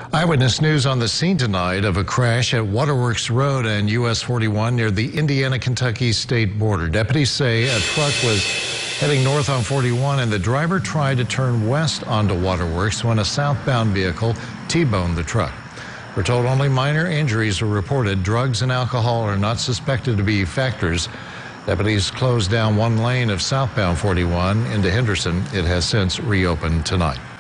Eyewitness News on the scene tonight of a crash at Waterworks Road and US 41 near the Indiana-Kentucky state border. Deputies say a truck was heading north on 41 and the driver tried to turn west onto Waterworks when a southbound vehicle T-boned the truck. We're told only minor injuries were reported. Drugs and alcohol are not suspected to be factors. Deputies closed down one lane of southbound 41 into Henderson. It has since reopened tonight.